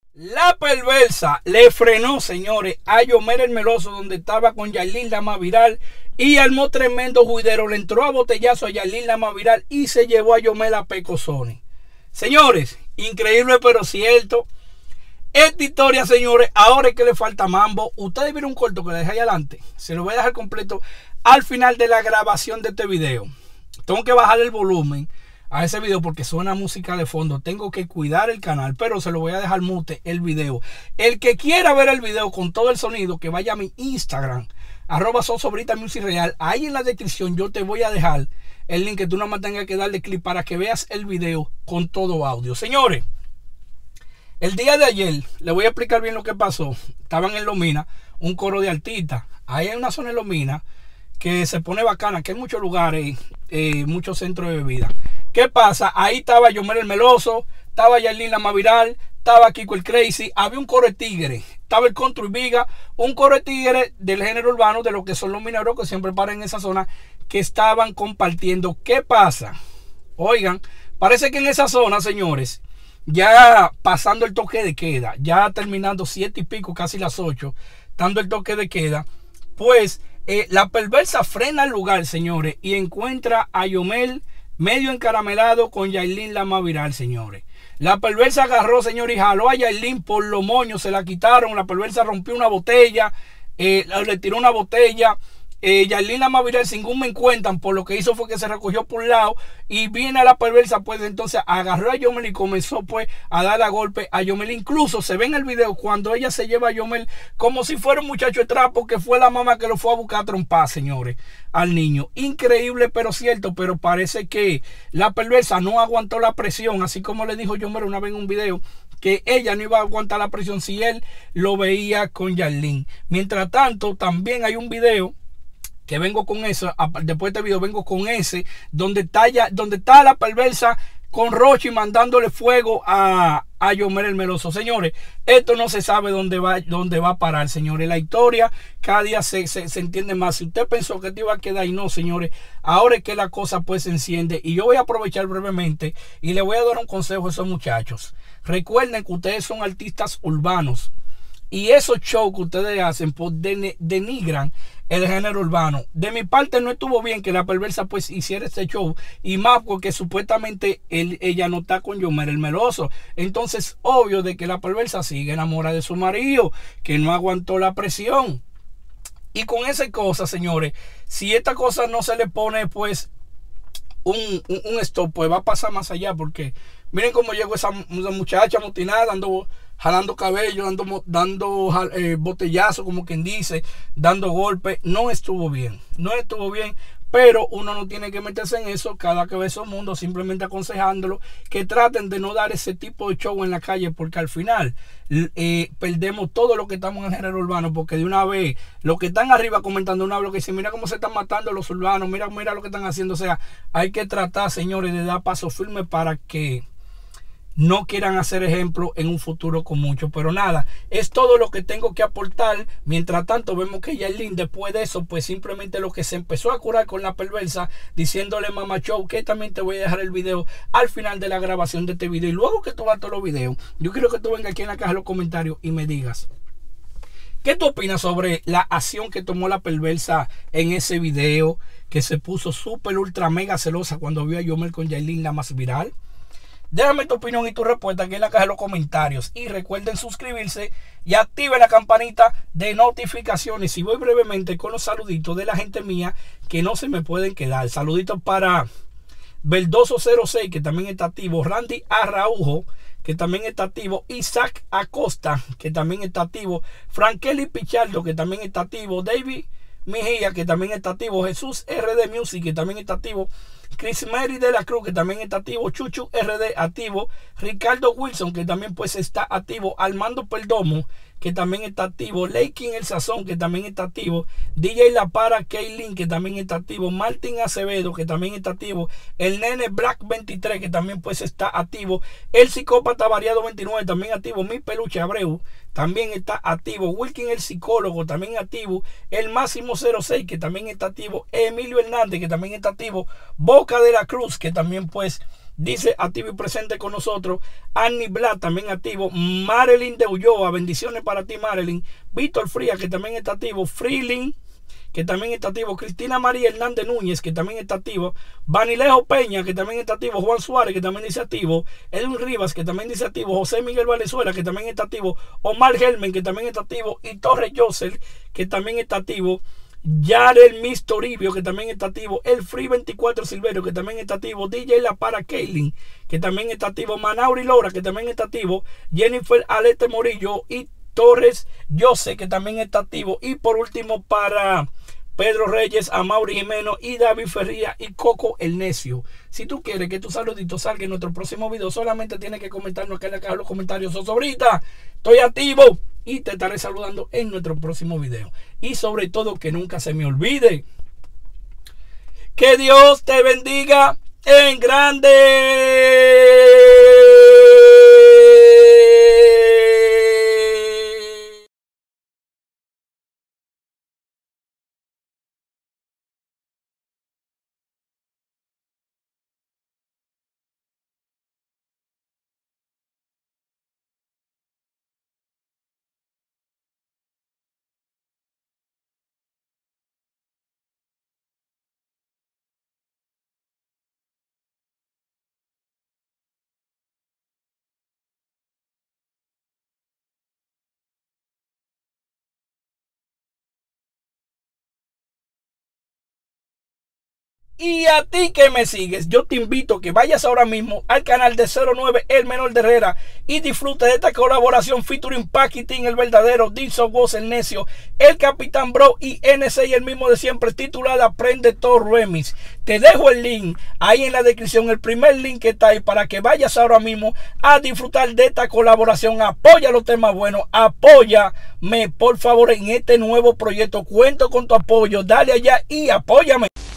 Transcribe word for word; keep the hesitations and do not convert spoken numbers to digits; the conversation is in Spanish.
La perversa le frenó, señores, a Yomel el Meloso, donde estaba con Yailin la más viral, y armó tremendo juidero. Le entró a botellazo a Yailin la más viral y se llevó a Yomel a Pecozoni. Señores, increíble pero cierto. Esta historia, señores, ahora es que le falta mambo. Ustedes vieron un corto que le dejé ahí adelante. Se lo voy a dejar completo al final de la grabación de este video. Tengo que bajar el volumen a ese video porque suena música de fondo. Tengo que cuidar el canal, pero se lo voy a dejar mute el video. El que quiera ver el video con todo el sonido, que vaya a mi Instagram, arroba Sosobrita Music Real. Ahí en la descripción yo te voy a dejar el link que tú nada más tengas que darle clic para que veas el video con todo audio. Señores, el día de ayer le voy a explicar bien lo que pasó. Estaban en Lomina, un coro de artistas. Ahí hay una zona en Lomina que se pone bacana, que hay muchos lugares, eh, muchos centros de bebida. ¿Qué pasa? Ahí estaba Yomel el Meloso, estaba Yailin la más viral, estaba Kiko el Crazy, había un coro de tigre, estaba el Country Viga, un coro de tigre del género urbano, de lo que son los mineros que siempre paran en esa zona, que estaban compartiendo. ¿Qué pasa? Oigan, parece que en esa zona, señores, ya pasando el toque de queda, ya terminando siete y pico, casi las ocho, dando el toque de queda, pues eh, la perversa frena el lugar, señores, y encuentra a Yomel medio encaramelado con Yailin la más viral, señores. La perversa agarró, señores, y jaló a Yailin por los moños, se la quitaron. La perversa rompió una botella, eh, le tiró una botella. Eh, Yailin la más viral, sin ningún me cuentan, por lo que hizo fue que se recogió por un lado y viene a la perversa, pues entonces agarró a Yomel y comenzó pues a dar a golpe a Yomel. Incluso se ve en el video cuando ella se lleva a Yomel como si fuera un muchacho de trapo, que fue la mamá que lo fue a buscar a trompar, señores, al niño. Increíble pero cierto, pero parece que la perversa no aguantó la presión, así como le dijo Yomel una vez en un video, que ella no iba a aguantar la presión si él lo veía con Yailin. Mientras tanto, también hay un video que vengo con eso, después de este video vengo con ese, donde está, ya, donde está la perversa con Rochi mandándole fuego a, a Yomel el Meloso. Señores, esto no se sabe dónde va, dónde va a parar, señores. La historia cada día se, se, se entiende más. Si usted pensó que te iba a quedar y no, señores, ahora es que la cosa pues se enciende. Y yo voy a aprovechar brevemente y le voy a dar un consejo a esos muchachos. Recuerden que ustedes son artistas urbanos, y esos shows que ustedes hacen pues denigran el género urbano. De mi parte no estuvo bien que la perversa pues hiciera este show, y más porque supuestamente él, ella no está con Yomel el Meloso. Entonces obvio de que la perversa sigue enamorada de su marido, que no aguantó la presión. Y con esa cosa, señores, si esta cosa no se le pone pues un, un, un stop, pues va a pasar más allá. Porque miren cómo llegó esa, esa muchacha motinada, dando jalando cabello, dando, dando eh, botellazo, como quien dice, dando golpes. No estuvo bien, no estuvo bien, pero uno no tiene que meterse en eso. Cada que ve esos mundos, simplemente aconsejándolo que traten de no dar ese tipo de show en la calle, porque al final eh, perdemos todo lo que estamos en el género urbano, porque de una vez los que están arriba comentando una vez lo que dicen, mira cómo se están matando los urbanos, mira, mira lo que están haciendo. O sea, hay que tratar, señores, de dar paso firme para que no quieran hacer ejemplo en un futuro con mucho. Pero nada, es todo lo que tengo que aportar. Mientras tanto vemos que Yailin, después de eso, pues simplemente lo que se empezó a curar con la perversa, diciéndole mamá show, que también te voy a dejar el video al final de la grabación de este video. Y luego que tú vas todos los videos, yo quiero que tú vengas aquí en la caja de los comentarios y me digas ¿qué tú opinas sobre la acción que tomó la perversa en ese video, que se puso súper ultra mega celosa cuando vio a Yomel con Yailin la más viral? Déjame tu opinión y tu respuesta aquí en la caja de los comentarios. Y recuerden suscribirse y activen la campanita de notificaciones. Y voy brevemente con los saluditos de la gente mía que no se me pueden quedar. Saluditos para Verdoso cero seis, que también está activo. Randy Arraujo, que también está activo. Isaac Acosta, que también está activo. Frankeli Pichardo, que también está activo. David Mejía, que también está activo. Jesús R D Music, que también está activo. Chris Mary de la Cruz, que también está activo. Chuchu R D activo. Ricardo Wilson, que también pues está activo. Armando Perdomo, que también está activo. Leikin El Sazón, que también está activo. D J La Para Kaylin, que también está activo. Martín Acevedo, que también está activo. El Nene Black veintitrés, que también pues está activo. El Psicópata Variado veintinueve, también activo. Mi Peluche Abreu, también está activo. Wilkin el Psicólogo, también activo. El Máximo cero seis, que también está activo. Emilio Hernández, que también está activo. Boca de la Cruz, que también pues dice activo y presente con nosotros. Annie Black también activo. Marilyn de Ulloa, bendiciones para ti, Marilyn. Víctor Frías, que también está activo. Freeling, que también está activo. Cristina María Hernández Núñez, que también está activo. Vanilejo Peña, que también está activo. Juan Suárez, que también dice activo. Edwin Rivas, que también dice activo. José Miguel Valenzuela, que también está activo. Omar Gelmen, que también está activo. Y Torres Josel, que también está activo. Yarel Miss Toribio, que también está activo. El Free veinticuatro Silverio, que también está activo. D J La Para Kaylin, que también está activo. Manauri Lora, que también está activo. Jennifer Alete Morillo y Torres Jose, que también está activo. Y por último para Pedro Reyes, Amaury Jimeno y David Ferría y Coco el Necio. Si tú quieres que tu saludito salga en nuestro próximo video, solamente tienes que comentarnos acá en la caja de los comentarios: Zozobrita, estoy activo, y te estaré saludando en nuestro próximo video. Y sobre todo, que nunca se me olvide que Dios te bendiga en grande. Y a ti que me sigues, yo te invito a que vayas ahora mismo al canal de cero nueve El Menor de Herrera y disfrute de esta colaboración featuring Paquitín, el verdadero, Dixon Woz, el necio, el Capitán Bro y N seis, el mismo de siempre, titulada Aprende Todo Remix. Te dejo el link ahí en la descripción, el primer link que está ahí, para que vayas ahora mismo a disfrutar de esta colaboración. Apoya los temas buenos, apóyame por favor en este nuevo proyecto. Cuento con tu apoyo, dale allá y apóyame.